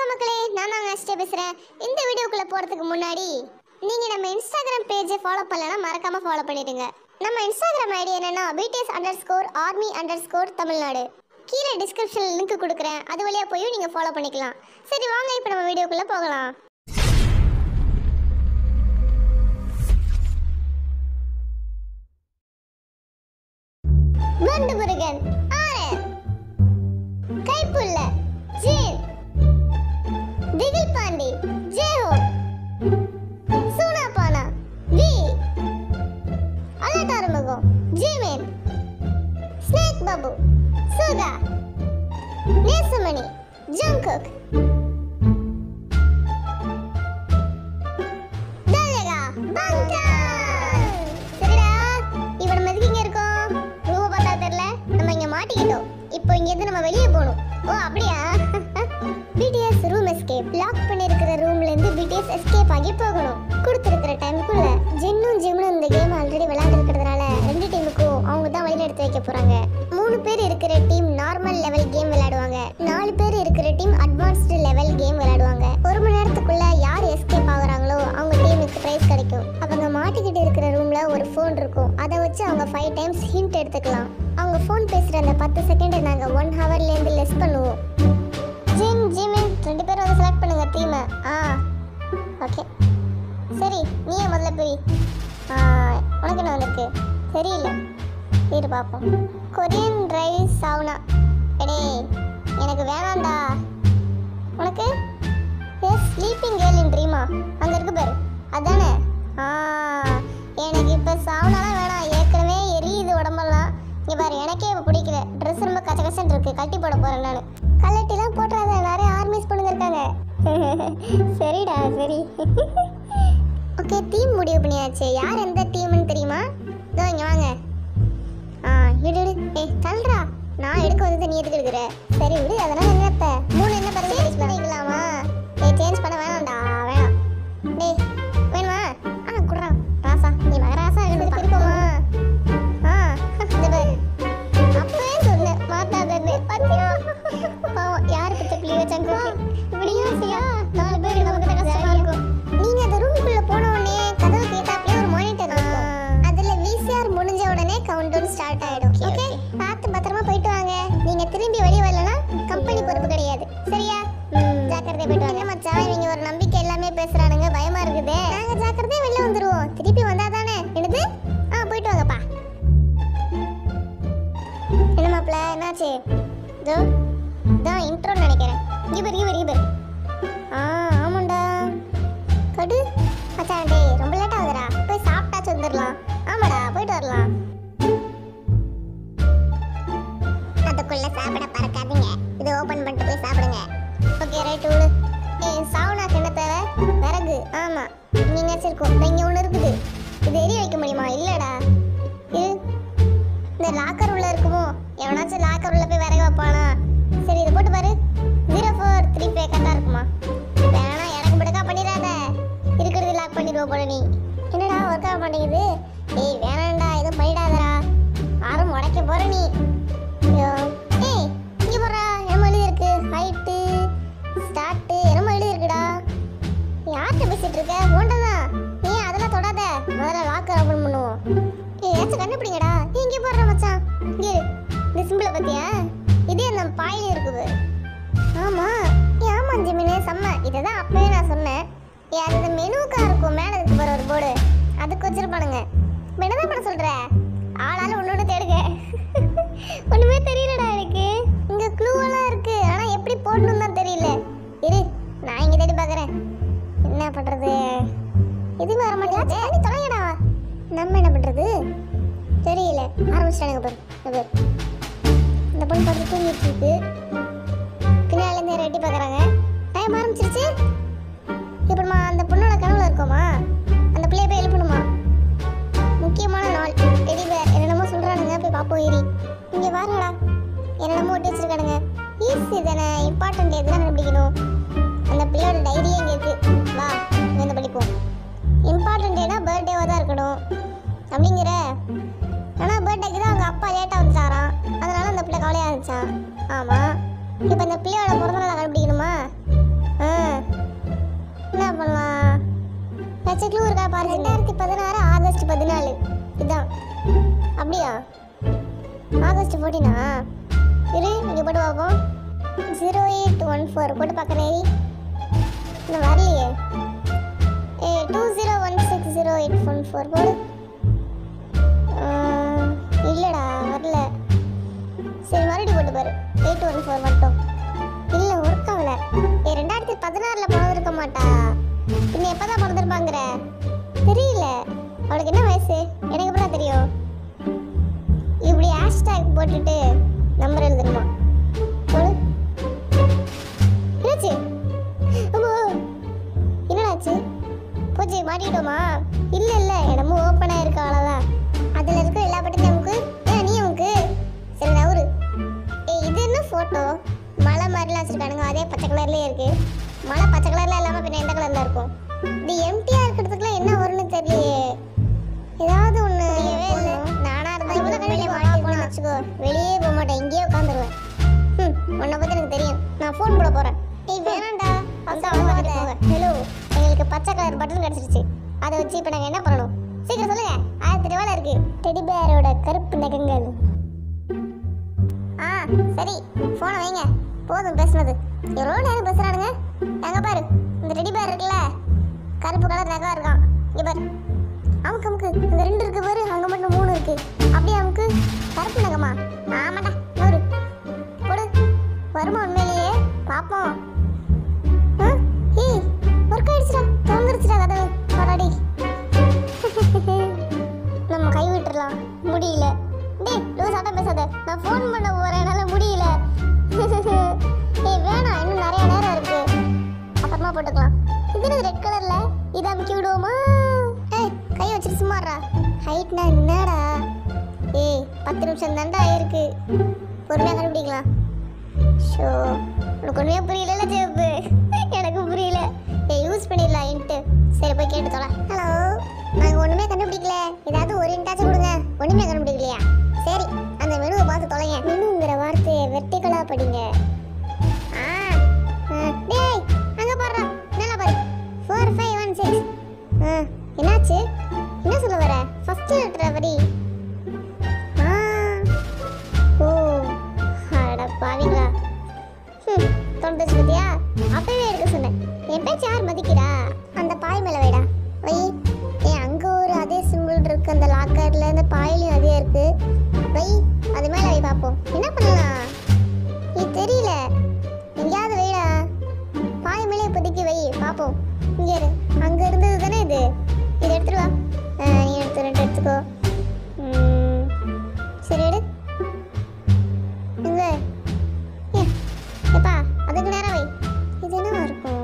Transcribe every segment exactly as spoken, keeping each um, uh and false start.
மக்களே, நான் தான் ஆஸ்டே பேசுறேன். இந்த வீடியோக்குள்ள போறதுக்கு முன்னாடி நீங்க நம்ம இன்ஸ்டாகிராம் பேஜை ஃபாலோ பண்ணலனா மறக்காம ஃபாலோ பண்ணிடுங்க. நம்ம இன்ஸ்டாகிராம் ஐடி என்னன்னா BTS underscore army underscore Tamil Nadu. கீழே டிஸ்கிரிப்ஷன்ல லிங்க் கொடுக்குறேன், அது வழியா போய் நீங்க ஃபாலோ பண்ணிக்கலாம். சரி வாங்க இப்போ நம்ம வீடியோக்குள்ள போகலாம். வண்டு முருகன் ஆறு, Kaipulla Jin, Thigil Pandi J Hope, Soona Paana V, Alattaramugam Jimin, snake Babu Suga, Nesamani Jungkook, தலகா பங்கன். சரிடா, இப்போ நம்ம எதுக்கு இங்க இருக்கோம்? ரூம் பார்த்தா தெரியல, நம்ம இங்க மாட்டிக்கிட்டோம். இப்போ இங்க இருந்து நம்ம வெளியே போகணும். ஓ அப்படியா? BTS room escape. லாக் பண்ணிருக்கிற ரூம்ல இருந்து பிடிஎஸ் எஸ்கேப் ஆகி போகணும். கொடுத்திருக்கிற டைமுக்குள்ள ஜென்னும் ஜிம்னும் இந்த கேம் ஆல்ரெடி விளையாண்டு இருக்கிறதுனால ரெண்டு டீமுக்கும் அவங்க தான் வழியில எடுத்து வைக்க போறாங்க. மூணு பேர் இருக்கிற டீம் நார்மல் லெவல் கேம் விளையாடுவாங்க. நாலு பேர் இருக்கிற டீம் அட்வான்ஸ்டு லெவல் கேம் விளையாடுவாங்க. ஒரு மணி நேரத்துக்குள்ள யார் எஸ்கேப் ஆகுறாங்களோ அவங்க டீமுக்கு பிரைஸ் கிடைக்கும். அவங்க மாட்டிக்கிட்டு இருக்கிற ரூம்ல ஒரு ஃபோன் இருக்கும். அதை வச்சு அவங்க ஃபைவ் டைம்ஸ் ஹிண்ட் எடுத்துக்கலாம். அவங்க ஃபோன் பேசுற அந்த பத்து செகண்ட் நாங்க ஒன் ஹவர்ல இருந்து லெஸ் பண்ணுவோம். ஜிம் ஜிமின் ரெண்டு பேரும் வந்து செலக்ட் பண்ணுங்க டீமை. ஆ ஓகே சரி, நீயே முதல்ல போய். உனக்கு என்ன வந்திருக்கு தெரியல, இரு பார்ப்போம். Korean rice sauna. எடே எனக்கு வேணாண்டா. உனக்கு எஸ் ஸ்லீப்பிங் கேர்ள் இன் ட்ரீமா அங்கே இருக்கு பாரு, அதானே? ஆ எனக்கு இப்போ சவுனாலாம் வேணாம், ஏற்கனவே எரியுது உடம்பெல்லாம். இங்கே பாரு, எனக்கே இப்போ பிடிக்கல. ட்ரெஸ் ரொம்ப கச்ச கச்சன்னு இருக்கு, கட்டி போட போகிறேன் நான். கலட்டிலாம் போட்டுறாத, நிறைய ஆர்மிஸ் பொண்ணுங்க இருக்காங்க. சரிடா சரி. ஓகே டீம் முடிவு பண்ணியாச்சு. யார் எந்த டீம்னு தெரியுமா? இதோ இங்கே வாங்க. ஆ விடு விடு, ஏய் தள்ளுறா. நான் எடுக்க வந்தது நீ எதுக்கு எடுக்கிற? சரி விடு, அதெல்லாம் என்ன இப்போ மூணு என்ன பிறகு சேஞ்ச் பண்ணிக்கலாமா? ஏய் சேஞ்ச் பண்ண வேணாம்டா, வேணாம். டேய் வேணுமா? ஆ குடுறா ராசா, நீ மகராசா எடுத்து இருக்கோமா? ஆ இந்த பாரு, அப்பவே சொன்னேன் மாத்தாதன்னு. பத்தியா பாவம், யாரு பச்சை பிள்ளை வச்சாங்க? இப்படியா? நாலு பேர் நமக்கு தான் கஷ்டமா இருக்கும். நீங்க அந்த ரூமுக்குள்ள போன உடனே கதவு கேட்டாப்லயே ஒரு மானிட்டர் இருக்கும். அதுல விசிஆர் முடிஞ்ச உடனே கவுண்ட் டவுன் ஸ்டார்ட் ஆயிடும். ஓகே பார்த்து பத்திரமா போயிட்டு வாங்க. நீங்க திரும்பி வெளிய வரலனா கம்பெனி பொறுப்பு கிடையாது, சரியா? ஜாக்கிரதையா போயிட்டு வாங்க. மச்சான் இவங்க ஒரு நம்பிக்கை எல்லாமே பேசுறானுங்க, பயமா இருக்குது. நாங்க ஜாக்கிரதையா வெளிய வந்துருவோம், திருப்பி வந்தா தானே. என்னது? ஆ போயிட்டு வாங்கப்பா. என்ன மாப்ள என்னாச்சு? இதோ இதான் இன்ட்ரோ நினைக்கிறேன். இங்க பாரு இங்க பாரு இங்க பாரு. ஆ ஆமாண்டா கடு மச்சான். டேய் ரொம்ப லேட் ஆகுதுடா, போய் சாப்பிட்டாச்சு வந்துடலாம். ஆமாடா போயிட்டு வரலாம். அதுக்குள்ள சாப்பிட பறக்காதீங்க, இது ஓபன் பண்ணிட்டு போய் சாப்பிடுங்க. ஓகே ரைட் விடு. ஏய் சவுனாக்கு என்ன தேவை? விறகு. ஆமா நீங்க வச்சிருக்கோம், இங்க ஒன்று இருக்குது. இது எரிய வைக்க முடியுமா? இல்லடா இது இந்த லாக்கர் உள்ள இருக்குமோ? எவனாச்சும் லாக்கர் உள்ள போய் விறகு வைப்பானா? சரி இதை போட்டு பாரு. ஜீரோ ஃபோர் த்ரீ ஃபைவ் கரெக்டாக இருக்குமா? வேணா எனக்கு படுக்கா பண்ணிடாத, இருக்கிறது லாக் பண்ணிடுவோம் போல. நீ என்னடா ஒர்க் ஆக மாட்டேங்குது? ஏய் வேணாண்டா எதுவும் பண்ணிடாதடா, யாரும் உடைக்க போற நீ. ஏய் இங்கே போடுறா, என்னமோ எழுதி இருக்கு. ஹைட்டு ஸ்டார்ட்டு என்னமோ எழுதி இருக்குடா. யார்கிட்ட பேசிட்டு இருக்க? ஓண்டதான் நீ அதெல்லாம் தொடாத, முதல்ல லாக்கர் ஓப்பன் பண்ணுவோம். ஏய் ஏதாச்சும் கண்டுபிடிங்கடா. நீ இங்கே போடுற மச்சான். இங்கே இந்த சிம்பிளை பத்தியா? இதே நம்ம பாயில இருக்குது. ஆமா ஆமா ஜிமினே செம்ம. இதை தான் அப்பவே நான் சொன்னேன். ஏ அது இந்த மெனுக்கா இருக்கும், மேலே இருக்கு பாரு ஒரு போர்டு, அதுக்கு வச்சிருப்பானுங்க. என்னதான் பண்ண சொல்ற? ஆளால ஒன்று ஒன்று தேடுங்க. ஒன்றுமே தெரியலடா எனக்கு. இங்கே க்ளூவெல்லாம் இருக்கு, ஆனால் எப்படி போடணும் தான் தெரியல. இரு நான் இங்கே தேடி பார்க்குறேன். என்ன பண்ணுறது? எதுவுமே வர மாட்டேங்குது. நீ தொலைங்கடா. நம்ம என்ன பண்ணுறது தெரியல. ஆரம்பிச்சிட்டானுங்க பாரு. பாரு இந்த பொண்ணு பார்த்து தூங்கிட்டு இருக்கு, பின்னாலேருந்து ரெட்டி பார்க்குறாங்க. டைம் ஆரம்பிச்சிருச்சு. இப்படிமா அந்த பொண்ணோட கனவுல இருக்கோமா? அந்த பிள்ளைய போய் எழுப்பணுமா? முக்கியமான நாள். டெடி பேர் என்னென்னமோ சொல்கிறானுங்க, போய் பார்ப்போம். ஏறி இங்கே வாருங்கடா, என்னென்னமோ ஒட்டி வச்சிருக்கானுங்க. ஈஸி தானே, இம்பார்ட்டன்ட் எதுனா கண்டுபிடிக்கணும். அந்த பிள்ளையோட டைரியே இங்கே இருக்கு, வா வந்து படிப்போம். இம்பார்ட்டன்ட் டேனா பர்த்டேவாக தான் இருக்கணும் அப்படிங்கிற. ஆனால் பர்த்டேக்கு தான் அவங்க அப்பா லேட்டாக வந்துட்டாராம், அதனால அந்த பிள்ளை கவலையாக இருந்துச்சான். ஆமாம் ஏதாச்சும் க்ளூ இருக்கா பாரு. ரெண்டாயிரத்தி பதினாறு ஆகஸ்ட் பதினாலு இதான். அப்படியா? ஆகஸ்ட் பதினாலா? இரு இங்கே போட்டு பார்ப்போம். ஜீரோ எயிட் ஒன் ஃபோர் போட்டு பார்க்குறேன். இன்னும் வரலையே. A two zero one six zero eight one four போடு. இல்லைடா வரல. சரி மறுபடியும் போட்டு பாரு. எயிட் ஒன் ஃபோர் மட்டும் இல்லை, ஒர்க் ஆகல. ஏ ரெண்டாயிரத்தி பதினாறில் பிறந்திருக்க மாட்டா. இன்னும் எப்போ தான் பிறந்திருப்பாங்கிற தெரியல. அவளுக்கு என்ன வயசு எனக்கு எப்படிதான் தெரியும்? இப்படி ஹேஷ்டேக் போட்டுட்டு நம்பர் எழுதணுமா? போடு. என்னாச்சு? என்னடாச்சு? பூஜை மாட்டிக்கிட்டோமா? இல்லை இல்லை, இடமும் ஓப்பனாக இருக்கு அவ்வளோதான். அதில் இருக்க எல்லா பட்டத்தையும் நமக்கு ஏன் நீ நமக்கு சரி நவரு. ஏ இது என்ன ஃபோட்டோ? மலை மாதிரிலாம் வச்சுருக்கானுங்க. அதே பச்சை கலர்லேயே இருக்கு. மலை பச்சை கலரில் இல்லாமல் பின்ன எந்த கலரில் இருக்கும்? இது எம்டியாக இருக்கிறதுக்குலாம் என்ன வரும்னு தெரியலையே. ஏதாவது ஒன்று இல்லை. நானாக இருந்தால் இவ்வளோ வெளியே மாட்டேன்னு வச்சுக்கோ, வெளியே போக மாட்டேன், இங்கேயே உட்காந்துருவேன். ம் உன்னை பற்றி எனக்கு தெரியும். நான் ஃபோன் போட போகிறேன். நீ வேணாண்டா வந்து அவ்வளோ. ஹலோ, எங்களுக்கு பச்சை கலர் பட்டன் கிடச்சிருச்சு. அதை வச்சு இப்போ நாங்கள் என்ன பண்ணணும்? சீக்கிரம் சொல்லுங்க. ஆயிரத்தி ரூபாயில் இருக்கு டெடி பேரோட கருப்பு நகங்கள். ஆ சரி, ஃபோனை வைங்க. போதும் பேசுனது. எவ்வளோ நேரம் பேசுகிறானுங்க. எங்கே பாரு, இந்த டெடி பேர் இருக்குல்ல, கருப்பு கலர் நகை இருக்கான். இங்கே பாரு, அமுக்கு அமுக்கு. இந்த ரெண்டு இருக்கு பாரு, அங்கே மட்டும் மூணு இருக்கு. அப்படியே அமுக்கு. கருப்பு நகமா? ஆமாடா நூறு போடு. வருமா உண்மையிலேயே? பார்ப்போம். ஏய் ஒர்க் ஆயிடுச்சுடா, திறந்துருச்சுடா கதவு. பராடி நம்ம கை விட்டுறலாம். முடியல. டேய் லூஸ் ஆட்டம் பேசாத. நான் ஃபோன் பண்ண போகிறேன், என்னால் முடியல. ஏய் வேணாம், இன்னும் நிறைய நேரம் இருக்கு, அப்புறமா போட்டுக்கலாம். இது ரெட் கலர்ல இதை அமுக்கி விடுவோமா? ஏய் கை வச்சுட்டு சும்மாறா. ஹைட்னா என்னடா? ஏய் பத்து நிமிஷம் தாண்டா ஆயிருக்கு, பொறுமையாக கண்டுபிடிக்கலாம். ஷோ உனக்கு ஒன்றுமே புரியல ஜெப்பு. எனக்கு புரியல. ஏய் யூஸ் பண்ணிடலாம் இன்ட்டு. சரி போய் கேட்டு தொலை. ஹலோ, நாங்கள் ஒன்றுமே கண்டுபிடிக்கல, ஏதாவது ஒரு இன்ட்டாச்சும் கொடுங்க. ஒன்றுமே கண்டுபிடிக்கலையா? சரி அந்த மெனுவை பார்த்து தொலைங்க. மெனுங்கிற வார்த்தையை வெர்டிகலாக படிங்க. ஆ டேய் அங்கே பாடுறா, நல்லா பாரு. Four five one six. ஆ என்னாச்சு? என்ன சொல்ல வர? ஃபர்ஸ்ட் லெட்டர் வரி. ஆ ஓ அட பாவிங்களா. ம் தொண்டச்சு பத்தியா? அப்பவே எடுக்க சொன்னேன். என் பேச்சு யார் மதிக்கிறா? அந்த பாய் மேலே வைடா. வை. ஏன் அங்கே ஒரு அதே சிம்பிள் இருக்கு, அந்த லாக்கரில் அந்த பாயிலையும் அதே இருக்கு. வை அது மேலே வை பார்ப்போம். என்ன பண்ணலாம்? நீ தெரியல, எங்கேயாவது வைடா. பாய் மேலே இப்போதைக்கு வை பார்ப்போம். இங்கே இரு. அங்கே இருந்தது தானே இது. இது எடுத்துட்டு வா. நீ எடுத்து ரெண்டு எடுத்துக்கோ. சரி எடு. இங்கே ஏ எப்பா அதுக்கு நேரம் வை. இது என்னவா இருக்கும்?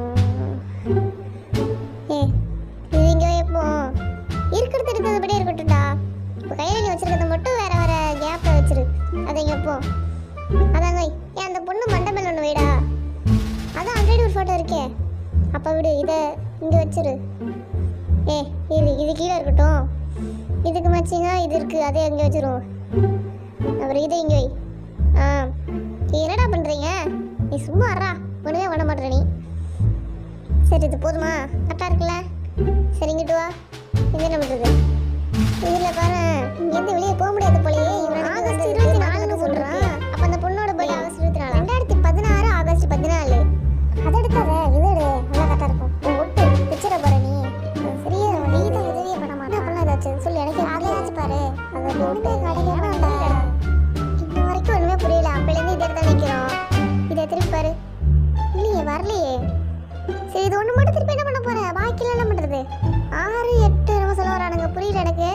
ஏ இது இங்கே வைப்போம். இருக்கிறது இருக்கிறதுபடியே இருக்கட்டும்டா. இப்போ கையில் நீ வச்சிருக்கிறத மட்டும் வேற வேற கேப்பில் வச்சிரு. அதை இங்கே வைப்போம். அதாங்க வை. ஏன் அந்த பொண்ணு மண்டபம் ஒன்று வைடா. அதான் ஆல்ரெடி ஒரு ஃபோட்டோ இருக்கே. அப்போ விடு, இதை இங்கே வச்சிரு. ஏ இது இது கீழே இருக்கட்டும். இதுக்கு மேட்சிங்காக இது இருக்குது, அதே அங்கே வச்சிருவோம். அப்புறம் இதை இங்கே வை. ஆ என்னடா பண்ணுறீங்க? நீ சும்மா வரா, ஒன்றுமே பண்ண மாட்டேற நீ. சரி இது போதுமா? கரெக்டாக இருக்குல்ல? சரி இங்கிட்டு வா. இது என்ன பண்ணுறது? இதில் பாரு, இங்கேருந்து வெளியே போக முடியாது போலயே. இவன் ஆகஸ்ட் இருபத்தி நாலுன்னு சொல்கிறான். அப்போ அந்த பொண்ணோட பர்த்டே ஆகஸ்ட் இருபத்தி நாலு. ரெண்டாயிரத்தி பதினாறு ஆகஸ்ட் பதினாலு. அதை எடுக்காத, இது எடு, நல்லா கரெக்டாக இருக்கும். ஒட்டு பிக்சரை பாரு நீ. சரியா நீ தான் உதவியே பண்ண மாட்டேன். அப்படிலாம் ஏதாச்சும் சொல்லி எனக்கு ஆகலையாச்சு பாரு. அதை போட்டு கடைக்க மாட்டேன். இன்ன வரைக்கும் ஒன்றுமே புரியல. அப்போலேருந்து இதை எடுத்து நிற்கிறோம். இதை திருப்பி பாரு. இல்லையே வரலையே. சரி இது ஒன்று மட்டும் திருப்பி என்ன பண்ண போகிறேன்? பாக்கியில் என்ன பண்ணுறது? ஆறு எட்டு நம்ம சொல்ல வரானுங்க, புரியல எனக்கு.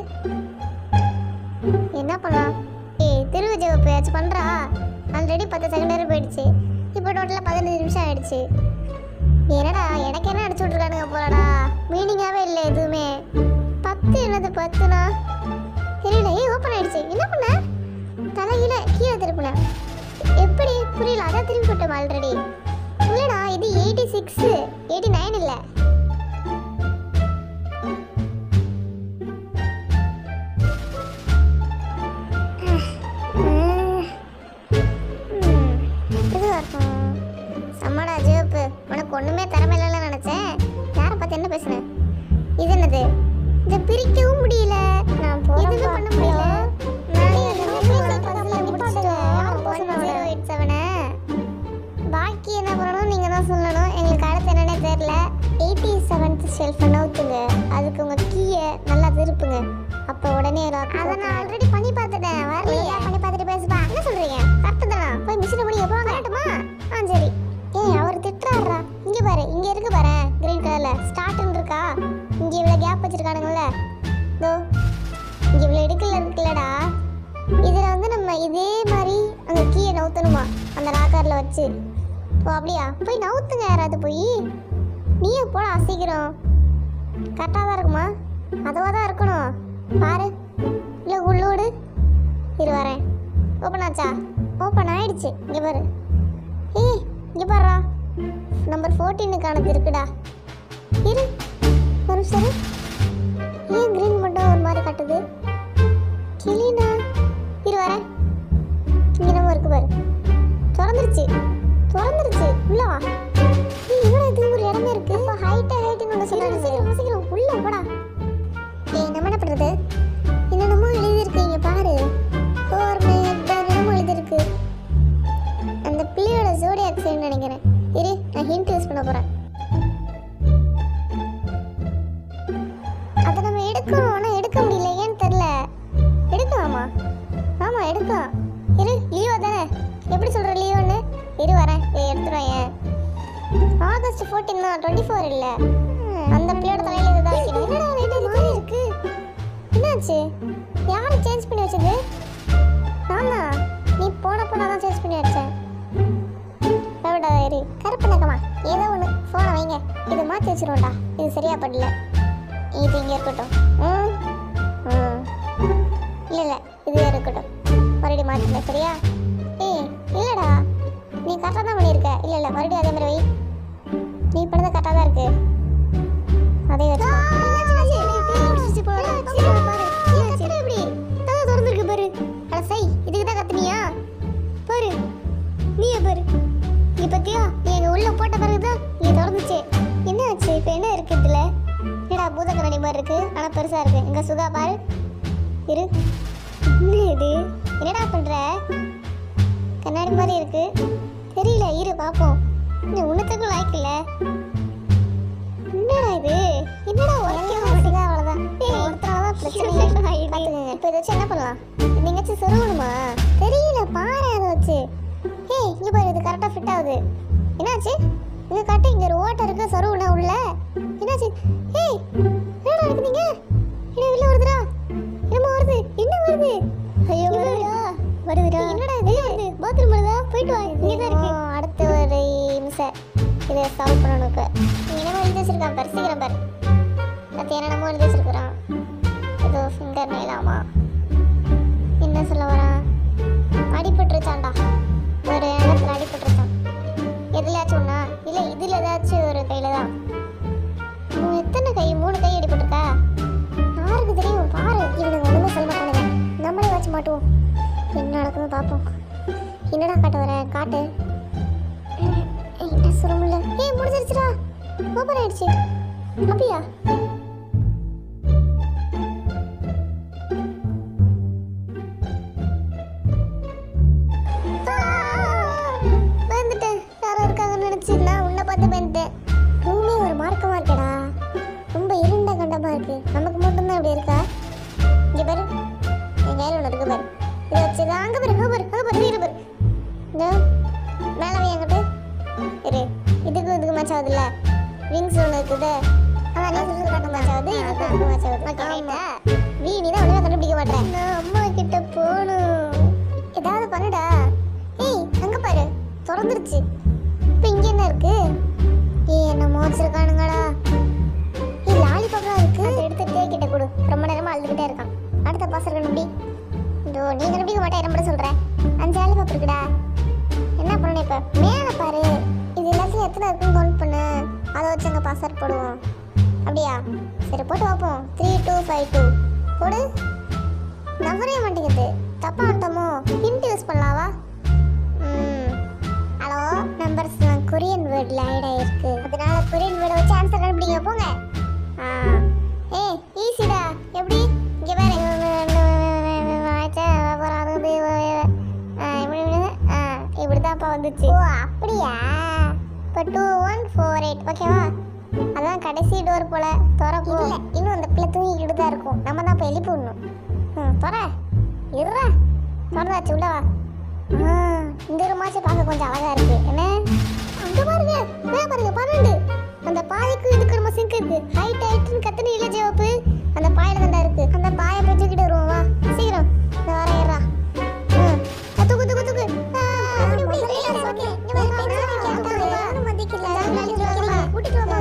என்ன பண்ணலாம்? ஏய் திருவு ஜெவப்பு ஏதாச்சும் பண்ணுறா. ஆல்ரெடி பத்து செகண்ட் நேரம் போயிடுச்சு. இப்போ டோட்டலாக பதினஞ்சு நிமிஷம் ஆயிடுச்சு. என்னடா எனக்கு என்ன அடிச்சு விட்ருக்கானுங்க போலடா. மீனிங்காகவே இல்லை எதுவுமே. பத்து என்னது பத்துனா தெரியல. ஏய் ஓப்பன் ஆயிடுச்சு. என்ன பண்ண? தலையில கீழே திருப்பினேன். எப்படி புரியல? அதான் திருப்பி விட்டோம் ஆல்ரெடி. இல்லைடா இது எயிட்டி சிக்ஸு எயிட்டி நைன் இல்லை. சம்மடா ஜிவப்பு, உனக்கு ஒன்றுமே திறமை இல்லைன்னு நினச்சேன். யாரை பார்த்து என்ன பேசுனேன்? இது என்னது? தான் சொல்லணும். எங்களுக்கு அடுத்து என்னன்னே தெரியல. எயிட்டி செவன்த் ஷெல்ஃப் நவுத்துங்க. அதுக்கு உங்க கீயை நல்லா திருப்புங்க. அப்போ உடனே அதை நான் ஆல்ரெடி பண்ணி பார்த்துட்டேன். வரலையா? பண்ணி பார்த்துட்டு பேசுப்பா. என்ன சொல்றீங்க? கரெக்டு தானா? போய் மிஷினை முடிய போங்க. கரெக்டுமா? ஆ சரி. ஏய் அவர் திட்டுறாரா? இங்கே பாரு, இங்கே இருக்கு பாரு, கிரீன் கலர்ல ஸ்டார்ட்னு இருக்கா. இங்கே இவ்வளோ கேப் வச்சிருக்கானுங்கல்ல, இதோ இங்கே இவ்வளோ இடுக்கல இருக்குல்லடா. இதில் வந்து நம்ம இதே மாதிரி அந்த கீயை நவுத்தணுமா அந்த லாக்கரில் வச்சு. ஓ அப்படியா? போய் நவுத்துங்க யாராவது போய். நீயே போட அசைக்கிறோம். கரெக்டாக தான் இருக்குமா? அதுவாக தான் இருக்கணும். பாரு. இல்லை உள்ளோடு இரு வரேன். ஓப்பன் ஆச்சா? ஓப்பன் ஆயிடுச்சு. இங்கே பாரு. ஏய் இங்கே பாருடா, நம்பர் ஃபோர்டீனுக்கானது இருக்குடா. இரு ஒரு சரி. ஏன் க்ரீன் மட்டும் ஒரு மாதிரி கட்டுது? கிளீனா? இரு வரேன். இங்கே நம்ம இருக்கு பாரு. திறந்துருச்சு திறந்துருச்சு. உள்ள வா. ஏய் இவ்வளோ இது ஒரு இடமே இருக்கு. இப்போ ஹைட்டா ஹைட்டுன்னு ஒன்று சொல்லுறது. சீக்கிரம் சீக்கிரம் உள்ள போடா. ஏய் நம்ம என்ன பண்ணுறது? என்னென்னமோ எழுதியிருக்கு இங்கே பாரு. ஃபோர் மேட் என்னமோ எழுதியிருக்கு. அந்த பிள்ளையோட ஜோடியாக் சைன் நினைக்கிறேன். இரு நான் ஹிண்ட் யூஸ் பண்ண போகிறேன். அதை நம்ம எடுக்கணும், ஆனால் எடுக்க முடியல. ஏன்னு தெரில. எடுக்கலாமா? ஆமாம் எடுக்கலாம். இரு லியோ தானே? எப்படி சொல்கிற லியோன்னு? இரு வரேன். ஏய் எடுத்துருவேன். ஏன் ஆகஸ்ட் ஃபோர்டீன் தான், டுவெண்ட்டி ஃபோர் இல்லை. அந்த பிள்ளையோட தலையில் இதுதான் வைக்கணும். என்னடா லைட்டாக மாறி இருக்கு. என்னாச்சு? யார் சேஞ்ச் பண்ணி வச்சது? ஆமா நீ போன போனால் தான் சேஞ்ச் பண்ணி வச்சேன். எவ்வளோ இரு கருப்பு நக்கமா ஏதோ ஒன்று ஃபோனை வைங்க. இதை மாற்றி வச்சிருவோம்டா. இது சரியா படல. இது இங்கே இருக்கட்டும். ம் ம் இல்லை இல்லை இது இருக்கட்டும். மறுபடியும் மாற்றில சரியா? ஏய் இல்லைடா நீ கரெக்டாக தான் பண்ணியிருக்க. இல்லை இல்லை மறுபடியும் அதே மாதிரி வை. நீ பண்ணது கரெக்டாக தான் இருக்கு. அதே வச்சு பாரு. அட சை இதுக்கு தான் கத்துனியா? பாரு நீயே பாரு. இங்க பத்தியா நீ எங்க உள்ள போட்ட பிறகுதான் இங்க திறந்துச்சு. என்ன ஆச்சு? இப்போ என்ன இருக்கு இதுல? என்னடா பூத கண்ணாடி மாதிரி இருக்கு, ஆனா பெருசா இருக்கு. இங்க சுகா பாரு. இரு என்ன இது? என்னடா பண்ற? கண்ணாடி மாதிரி இருக்கு. தெரியல இரு பாப்போம். நீ உனத்துக்கும் லாய்க்கல. என்னடா இது? என்னடா உனக்கே மாட்டேங்க? அவ்வளவுதான். ஒருத்தனாலதான் பிரச்சனை. இப்போ இதை வச்சு என்ன பண்ணலாம்? நீங்களாச்சும் சொருகணுமா? தெரியல பாரு அதை வச்சு. ஏய் இங்கே பாரு இது கரெக்டாக ஃபிட் ஆகுது. என்னாச்சு? இங்கே கரெக்டாக இங்கே ஒரு ஓட்டை இருக்கு. சொருகுனா உள்ள என்னாச்சு? ஏய் என்னடா இருக்குறீங்க? என்ன வெளில வருதுடா? என்னமா வருது? என்ன வருது? ஐயோ வருதுடா வருதுடா. என்னடா இது? வருது பாத்ரூம் வருதா? போயிட்டு வா. இங்கே தான் இருக்கு. அடுத்த ஒரு நிமிஷம் இதை சால்வ் பண்ணணுக்கு. நீ என்னமோ எழுதி வச்சிருக்கான் பாரு. சீக்கிரம் பாரு. அது என்னென்னமோ எழுதி வச்சிருக்கிறான். ஏதோ ஃபிங்கர் நெயிலாமா? என்ன சொல்ல வரான்? அடிபட்டுருச்சான்டா. ஒரு இடத்துல அடிபட்டுருச்சான். எதுலையாச்சும் ஒன்றா? இல்லை இதில் ஏதாச்சும் ஒரு கையில் தான். எத்தனை கை? மூணு கை அடிபட்டுருக்கா? யாருக்கு தெரியும்? பாரு இவனுங்க ஒன்றுமே சொல்ல மாட்டானுங்க. நம்மளே வச்சு மாட்டுவோம். என்ன நடக்குதுன்னு பார்ப்போம். என்னடா காட்ட வர? காட்டு. என்ன சொல்ல முடியல. ஏய் முடிஞ்சிருச்சுடா. ஓப்பன் ஆயிடுச்சு. அப்படியா? வந்துட்டேன். யாரோ இருக்காங்கன்னு நினைச்சு நான் உன்னை பார்த்து வந்துட்டேன். ரூமே ஒரு மார்க்கமா இருக்கடா. ரொம்ப இருண்ட கண்டமா இருக்கு. நமக்கு மட்டும்தான் இப்படி இருக்கா? இங்க பாரு என் கையில் ஒன்று இருக்கு பாரு. இதை வச்சு அங்க பாரு அங்க பாரு அங்க பாரு இரு பாரு. இந்த மேலே வை என்கிட்ட. இரு இதுக்கு இதுக்கு மேட்ச் ஆகுதுல்ல. விங்ஸ் ஒன்று இருக்குது. அதான் நீ சொல்றது கட்ட மேட்ச் ஆகுது. இதுக்கு அதுக்கு மேட்ச் ஆகுது. ஆமா நீ நீ தான் ஒன்றுமே கண்டுபிடிக்க மாட்டேன். நான் அம்மா கிட்ட போகணும். ஏதாவது பண்ணுடா. ஏய் அங்க பாரு திறந்துருச்சு. இப்போ இங்க என்ன இருக்கு? ஏய் என்ன மோச்சிருக்கானுங்கடா. ஏய் லாலிபாப்லாம் இருக்கு. அதை எடுத்து டே கிட்ட கொடு. ரொம்ப நேரமா அழுதுகிட்டே இருக்கான். அடுத்த பாஸ் கண்டுபிடி. இதோ நீ கண்டுபிடிக்க மாட்டேன். என்ன சொல்றேன்? அஞ்சு லாலிபாப் இருக்குடா. என்ன பண்ணணும் இப்போ? மேலே பாரு. இது எல்லாத்தையும் எத்தனை இருக்குன்னு கவுண்ட் பண்ணு. அதை வச்சு அங்கே பாஸ்வேர்ட் போடுவோம். அப்படியா? சரி போட்டு பார்ப்போம். த்ரீ டூ ஃபைவ் டூ போடு. நம்பரே மாட்டேங்குது. தப்பா வந்துட்டோமோ? ஹிண்ட் யூஸ் பண்ணலாவா? ம் ஹலோ நம்பர்ஸ் கொரியன் வேர்டில் ஆட் ஆயிருக்கு. அதனால கொரியன் வேர்டை வச்சு ஆன்சர் கண்டுபிடிங்க போங்க. ஆ ஏய் ஈஸிடா. எப்படி? இங்கே வேற இப்படிதான்ப்பா வந்துச்சு. ஓ அப்படியா? இப்போ டூ ஒன் ஃபோர் எயிட் ஓகேவா? அதான் கடைசி டோர் போல. திறப்போம். இல்லை இன்னும் அந்த பிள்ளை தூங்கிக்கிட்டு தான் இருக்கும். நம்ம தான் போய் எழுப்பி விடணும். ம் துற இருறா. திறந்தாச்சு உள்ள வா. ஆ இந்த ரூமாச்சும் பார்க்க கொஞ்சம் அழகா இருக்கு. என்ன அங்கே பாருங்க வேற பாருங்க பன்னெண்டு. அந்த பாய்க்கு இதுக்கு ரொம்ப சிங்க் இருக்கு. ஹைட் ஹைட்னு கத்துன இல்லை ஜெவப்பு. அந்த பாயில தான் இருக்கு. அந்த பாயை போய் தூக்கிட்டு வருவோம் வா சீக்கிரம். இந்த வர ஏறா. ம் தூக்கு தூக்கு தூக்கு. அப்படி அப்படி ஓகே. இங்க வர பேச்சு யாரும் மதிக்கல. கூட்டிட்டு வா.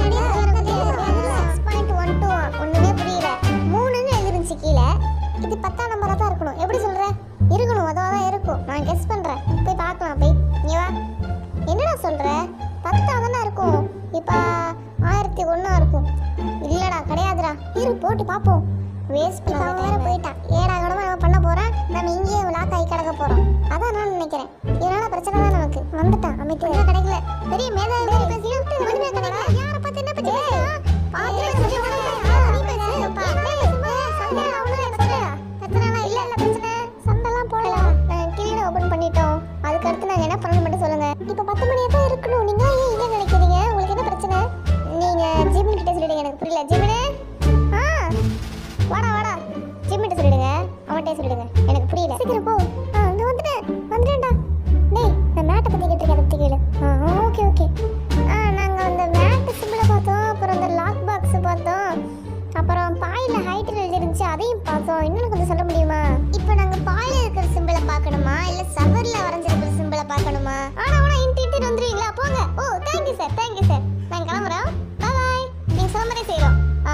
சிக்ஸ் பாயிண்ட் ஒன் டூ ஒண்ணுமே புரியல. மூணுன்னு எழுதிருந்துச்சு கீழே. இது பத்தாம் நம்பரா தான் இருக்கணும். எப்படி சொல்ற? இருக்கணும் அதான் தான் இருக்கும். நான் கெஸ் பண்றேன். போய் பார்க்கலாம் போய். இங்க வா. என்னடா சொல்ற? பத்தா தானே இருக்கும். இப்ப ஆயிரத்தி ஒண்ணா இருக்கும். இல்லடா கிடையாதுடா. இரு போட்டு பாப்போம். வேஸ்ட் பண்ண வேற போயிட்டான். ஏடா கடமை நம்ம பண்ண போறோம். நம்ம இங்கேயே லாக் ஆகி கிடக்க போறோம். அதான் நான் நினைக்கிறேன். இதனால பிரச்சனை தான் நமக்கு. வந்துட்டான் அமைதி என்ன கிடைக்கல. பெரிய மேதாவி மாதிரி பேசிட்டு மணிமே கிடைக்கல. யாரை பார்த்து என்ன பத்தி பேசுறா? பாத்து பேசி உடனே நீ பேசு. பாத்து சண்டை அவ்வளவு பிரச்சனை. பிரச்சனை இல்ல இல்ல பிரச்சனை. சண்டைலாம் போடலாம். நான் கிளீன் ஓபன் பண்ணிட்டோம். அதுக்கு அடுத்து நாங்க என்ன பண்ணணும் மட்டும் சொல்லுங்க. இப்போ பத்து மணியே தான் இருக்கணும். நீங்க ஏன் இங்க நினைக்கிறீங்க? உங்களுக்கு என்ன பிரச்சனை? நீங்க ஜிமின் கிட்ட சொல்லிடுங்க. எனக்கு புரியல. ஜிமினே ஆ வாடா வாடா. ஜிமின் கிட்ட சொல்லிடுங்க. அவன்கிட்ட சொல்லிடுங்க. எனக்கு புரியல. சீக்கிரம் போ. ஆ இங்க வந்துட்டேன். வந்துட்டேன்டா. டேய் நான் மேட்டை பத்தி கேட்டிருக்கேன். அதை பத்தி கேளு. ஆ ஓகே ஓகே. ஆ நாங்க அந்த மேட் சிம்பிளை பார்த்தோம். அப்புறம் அந்த லாக் பாக்ஸ் பார்த்தோம். அப்புறம் பாயில ஹைட்ல எழுதிருந்துச்சு அதையும் பார்த்தோம். இன்னும் கொஞ்சம் சொல்ல முடியுமா? இப்போ நாங்க பாயில இருக்கிற சிம்பிளை பார்க்கணுமா இல்ல சவர்ல வரைஞ்சிருக்கிற சிம்பிளை பார்க்கணுமா? ஆனா ஆனா இன்டி இன்டி வந்துருவீங்களா? போங்க. ஓ thank you sir thank you sir. நான் கிளம்புறோம். Bye bye. நீங்க சொன்ன மாதிரி செய்றோம். ஆ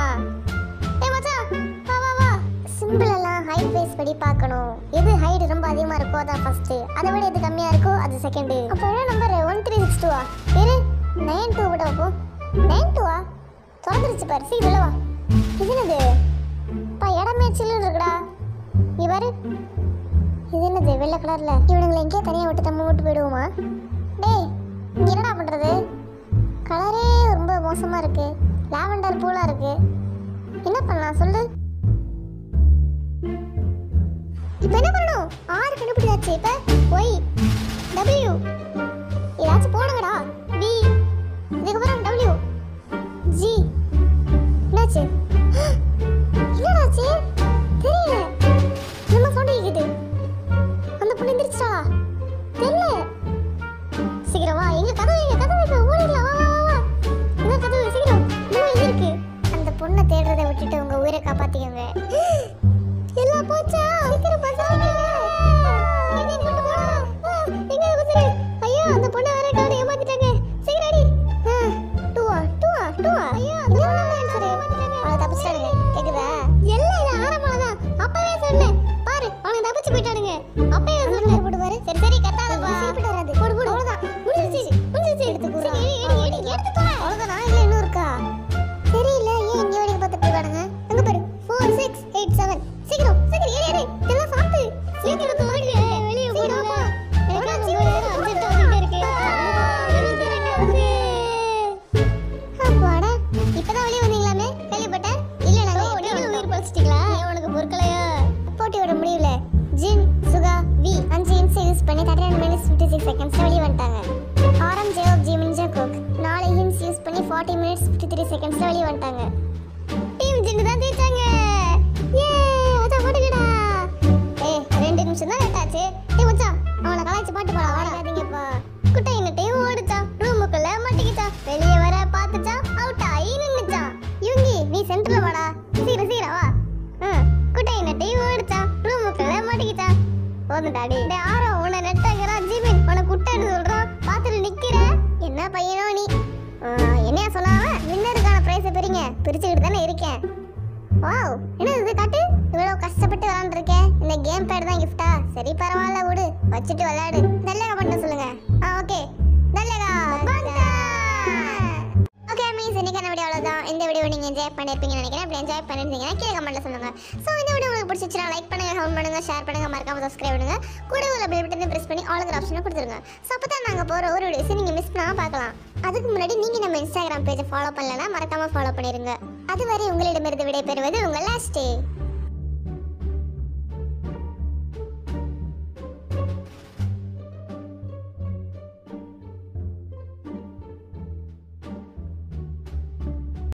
ஏ மச்சான் வா வா வா. சிம்பிள் எல்லாம் ஹைட் வைஸ் படி பார்க்கணும். எது ஹைட் ரொம்ப அதிகமா இருக்கோ அதான் ஃபர்ஸ்ட். அதை விட எது கம்மியா இருக்கோ அது செகண்ட். அப்போ என்ன number one three six two ஆ? இரு நைன் டூ விட போ. நைன் டூ ஆ? திறந்துருச்சு பாரு. சீக்கிரம் வா. இது என்னது? பா இடமே சில்லுன்னு இருக்குடா. நீ பாரு. இது என்னது வெள்ளை கலர்ல? இவனுங்களை எங்கேயே தனியா விட்டு தம்ம விட்டு போயிடுவோமா? டேய் இங்க என்னடா பண்றது? கலரே ரொம்ப மோசமா இருக்கு. லாவெண்டர் பூலா இருக்கு. என்ன பண்ணலாம் சொல்லு? இப்போ என்ன பண்ணணும்? ஆறு கண்டுபிடிச்சாச்சு. இப்போ ஒய் டபிள்யூ ஏதாச்சும் போடுங்கடா. பி இதுக்கப்புறம் டபிள்யூ ஜி. என்னாச்சு? என்னடாச்சு? தெரியல. நம்ம சவுண்ட் கேக்குது. அந்த பொண்ணு எந்திரிச்சா? தெரியல. சீக்கிரம் வா. எங்க கதவு எங்க கதவு ஓடிடலாம். வா வா வா. இந்த கதவு சீக்கிரம். இன்னும் எங்க இருக்கு? அந்த பொண்ணை தேடுறதை விட்டுட்டு உங்க உயிரை காப்பாத்திக்கங்க. எல்லாம் போச்சா? சீக்கிரம் பசாங்க. எங்க கொண்டு போறா? எங்க குதிரை? ஐயோ அந்த பொண்ணை வேற காணோம். ஏமாத்திட்டாங்க. சீக்கிரம் அடி. டூவா டூவா டூவா. ஐயோ அந்த பொண்ணை ஆன்சர் ஏமாத்திட்டாங்க. அவளை தப்பிச்சிட்டானுங்க. கேக்குதா? எல்லாம் இது ஆரம்பமா தான். அப்பவே சொன்னேன். பாரு அவனுங்க தப்பிச்சு போயிட்டானுங்க. அப்பவே சொன்னேன். போடு பாரு. சரி சரி கத்தாதப்பா. சிரிப்பிட்டு வராது. போடு போடு. அவ்வளவுதான். முடிஞ்சிருச்சு. முடிஞ்சிருச்சு. எடுத்து கூறா. ஏடி ஏடி ஏடி எடுத்து தர. அவ்வளவுதானா? இல்ல இன்னும் இருக்கா? தெரியல. ஏன் இங்க வேடிக்கை பார்த்துட்டு இருக்கானுங்க? அங்க பாரு. Four six eight seven. சீக்கிரம் சீக்கிரம் ஏறி ஏறி. எல்லாம் சாப்பிட்டு. சீக்கிரம் தூக்கு. வெளிய போடுங்க. எனக்கு ரொம்ப நேரம் அஞ்சிட்டு வந்துட்டே இருக்கு. அப்பாடா. இப்பதான் வெளிய வந்தீங்களாமே? கேள்விப்பட்டேன். இல்ல நாங்க எப்படியும் உயிர் பழிச்சிட்டீங்களா? ஏன் உனக்கு பொறுக்கலையா? போட்டி விட முடியல. ஜின் சுகா வி அஞ்சு இன்ச் யூஸ் பண்ணி thirty nine minutes fifty six செகண்ட்ஸ்ல வெளிய வந்துட்டாங்க. ஆரம் ஜேவப் ஜிமின் ஜாக்கோக் நாலு இன்ச் யூஸ் பண்ணி ஃபார்ட்டி மினிட்ஸ் ஃபிஃப்டி த்ரீ செகண்ட்ஸ்ல வெளிய வந்துட்டாங்க. டீம் ஜின் தான் ஜெயிச்சாங்க. ஏ அத போடுங்கடா. ஏய் ரெண்டு நிமிஷம் தான் லேட் ஆச்சு. டேய் மச்சான் அவனை கலாய்ச்சி பாட்டு பாட வாடாதீங்கப்பா. குட்டை என்ன டீம் ஓடுச்சா. ரூமுக்குள்ள மாட்டிக்கிச்சா. வெளிய வர பாத்துச்சா. அவுட் ஆயி நின்னுச்சா. யுங்கி நீ சென்டர்ல வாடா. சீக்கிரம் சீக்கிரம் வா. குட்டை என்ன டீம் ஓடுச்சா. ரூமுக்குள்ள மாட்டிக்கிச்சா. போதுடாடி. டேய் ஆரோ உன்னை நெட்டங்கறா. ஜிமின் உன்னை குட்டைன்னு சொல்றான். பாத்துட்டு நிக்கிற. என்ன பையனோ நீ? என்னையா சொல்லாம வின்னருக்கான பிரைஸை பெறீங்க. பிரிச்சுக்கிட்டு தானே இருக்கேன். வாவ் என்ன இது காட்டு. இவ்வளவு கஷ்டப்பட்டு விளையாண்டுருக்கேன். இந்த கேம் பேட் தான் கிஃப்டா? சரி பரவாயில்ல விடு. வச்சுட்டு விளையாடு. நல்லகா பண்ண சொல்லுங்க. ஆ ஓகே நல்லகா பாண்டா. ஓகே மீன்ஸ் இன்னைக்கான வீடியோ அவ்வளவுதான். இந்த வீடியோ நீங்க என்ஜாய் பண்ணிருப்பீங்கன்னு நினைக்கிறேன். அப்படி என்ஜாய் பண்ணிருந்தீங்கன்னா கீழே கமெண்ட்ல சொல்லுங்க. ஸோ இந்த வீடியோ உங்களுக்கு பிடிச்சிச்சுன்னா லைக் பண்ணுங்க, கமெண்ட் பண்ணுங்க, ஷேர் பண்ணுங்க, மறக்காம சப்ஸ்கிரைப் பண்ணுங்க. கூட உள்ள பெல் பட்டனை பிரஸ் பண்ணி ஆளுங்கிற ஆப்ஷனை கொடுத்துருங்க. ஸோ அப்பதான் நாங்க போற ஒரு வீடியோஸ் நீங்க மிஸ் பண்ணாம பார்க்கலாம். அதுக்கு முன்னாடி நீங்க நம்ம இன்ஸ்டாகிராம் பேஜை ஃபாலோ பண்ணலன்னா மறக்காம ஃபாலோ பண்ணிருங்க. அதுவரை உங்களிடமிருந்து விடைபெறுவது உங்கள் லாஸ்ட் டே.